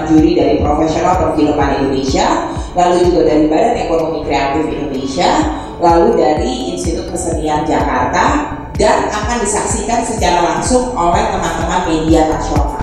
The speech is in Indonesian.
juri dari Profesional Perfilman Indonesia, lalu juga dari Badan Ekonomi Kreatif Indonesia, lalu dari Institut Kesenian Jakarta, dan akan disaksikan secara langsung oleh teman-teman media nasional.